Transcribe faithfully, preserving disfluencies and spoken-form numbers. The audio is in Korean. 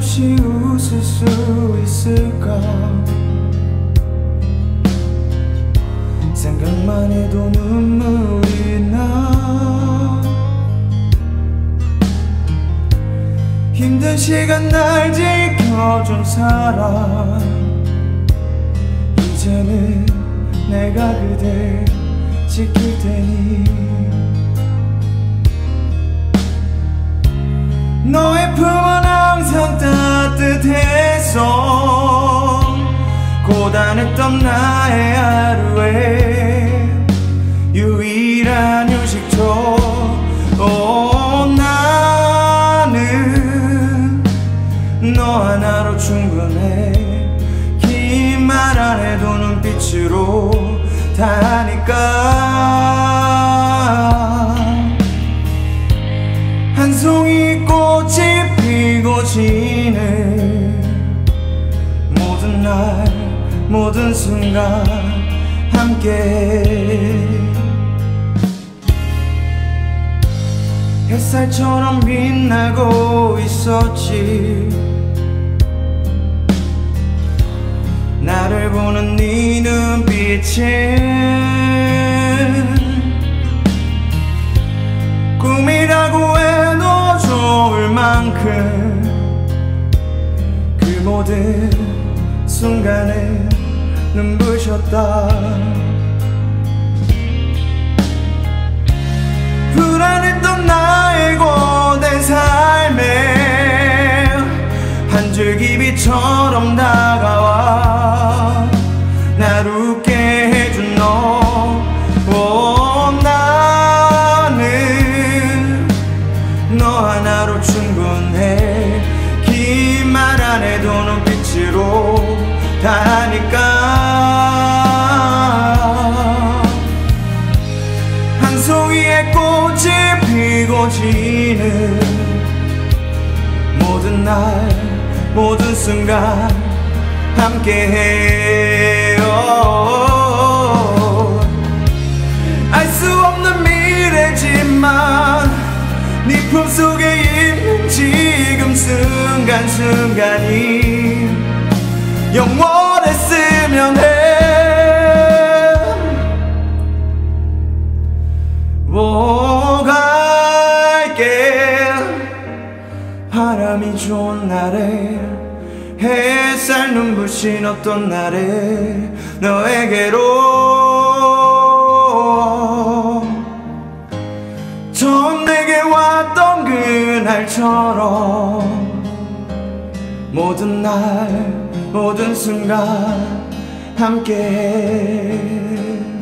없이 웃을 수 있을까? 생각만 해도 눈물이 나. 힘든 시간 날 지켜준 사람, 이제는 내가 그댈 지킬 테니. 너의 품은 항상 따뜻해서 고단했던 나의 하루에 유일한 휴식처. 오, 나는 너 하나로 충분해. 긴 말 안 해도 눈빛으로 다 하니까. 한 송이 꽃이 피고 지는 모든 날 모든 순간 함께. 햇살처럼 빛나고 있었지. 나를 보는 네 눈빛은 꿈이라고 해도 좋을 만큼 그 모든 순간에 눈부셨다. 불안했던 나의 고된 삶에 한 줄기 빛처럼 다가와 날 웃게 해준 너. 오, 나는 너 하나로 충분해. 긴 말 안 해도 눈빛으로 다 하니까. 한 송이의 꽃이 피고 지는 모든 날 모든 순간 함께해요. 알 수 없는 미래지만 네 품속에 있는 지금 순간순간이 영원했으면 해. 오, 갈게. 바람이 좋은 날에 햇살 눈부신 어떤 날에 너에게로 처음 내게 왔던 그날처럼 모든 날 모든 순간 함께.